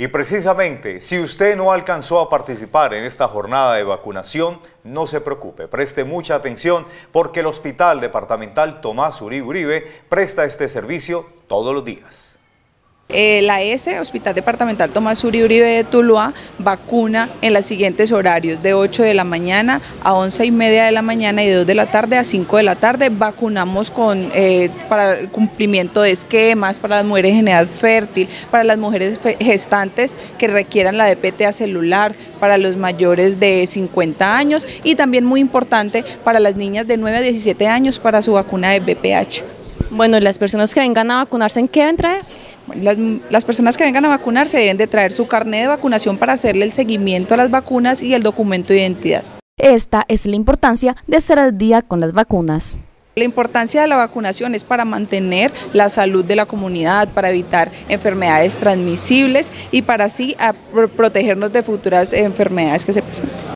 Y precisamente, si usted no alcanzó a participar en esta jornada de vacunación, no se preocupe, preste mucha atención porque el Hospital Departamental Tomás Uribe Uribe presta este servicio todos los días. La Hospital Departamental Tomás Uribe Uribe de Tuluá vacuna en los siguientes horarios: de 8 de la mañana a 11:30 de la mañana y de 2 de la tarde a 5 de la tarde. Vacunamos para el cumplimiento de esquemas, para las mujeres en edad fértil, para las mujeres gestantes que requieran la DPTA celular, para los mayores de 50 años y también, muy importante, para las niñas de 9 a 17 años para su vacuna de VPH. Bueno, las personas que vengan a vacunarse, ¿en qué deben traer? Las personas que vengan a vacunarse deben de traer su carnet de vacunación para hacerle el seguimiento a las vacunas y el documento de identidad. Esta es la importancia de estar al día con las vacunas. La importancia de la vacunación es para mantener la salud de la comunidad, para evitar enfermedades transmisibles y para así protegernos de futuras enfermedades que se presenten.